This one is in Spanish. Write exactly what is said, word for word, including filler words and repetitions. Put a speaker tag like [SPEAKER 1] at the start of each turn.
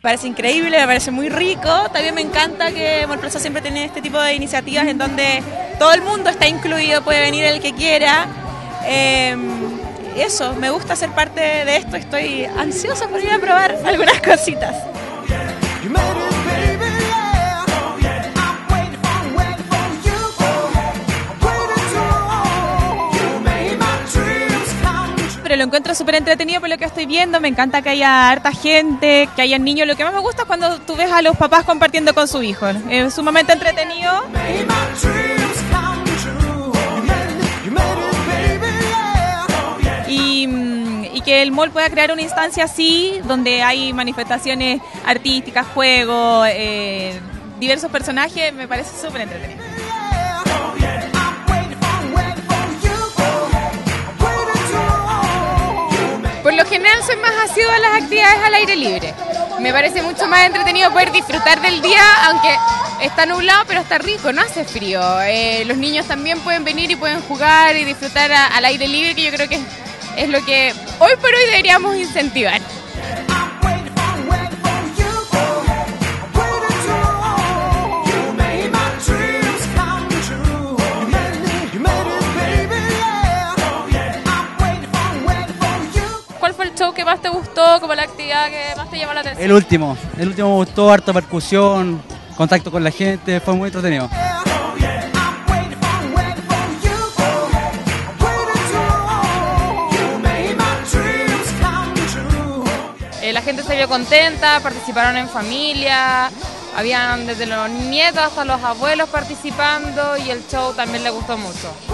[SPEAKER 1] parece increíble, me parece muy rico. También me encanta que Mallplaza siempre tiene este tipo de iniciativas en donde todo el mundo está incluido, puede venir el que quiera. Eh, eso, me gusta ser parte de esto, estoy ansiosa por ir a probar algunas cositas. Pero lo encuentro súper entretenido por lo que estoy viendo, me encanta que haya harta gente, que haya niños. Lo que más me gusta es cuando tú ves a los papás compartiendo con su hijo, es sumamente entretenido. Y, y que el mall pueda crear una instancia así, donde hay manifestaciones artísticas, juegos, eh, diversos personajes, me parece súper entretenido.
[SPEAKER 2] Por lo general soy más asidua a las actividades al aire libre. Me parece mucho más entretenido poder disfrutar del día, aunque está nublado, pero está rico, no hace frío. Eh, los niños también pueden venir y pueden jugar y disfrutar a, al aire libre, que yo creo que es lo que hoy por hoy deberíamos incentivar.
[SPEAKER 3] ¿Cuál fue el show que más te gustó, como la actividad que más te llamó la atención?
[SPEAKER 4] El último, el último me gustó, harta percusión, contacto con la gente, fue muy entretenido.
[SPEAKER 3] Eh, la gente se vio contenta, participaron en familia, habían desde los nietos hasta los abuelos participando y el show también les gustó mucho.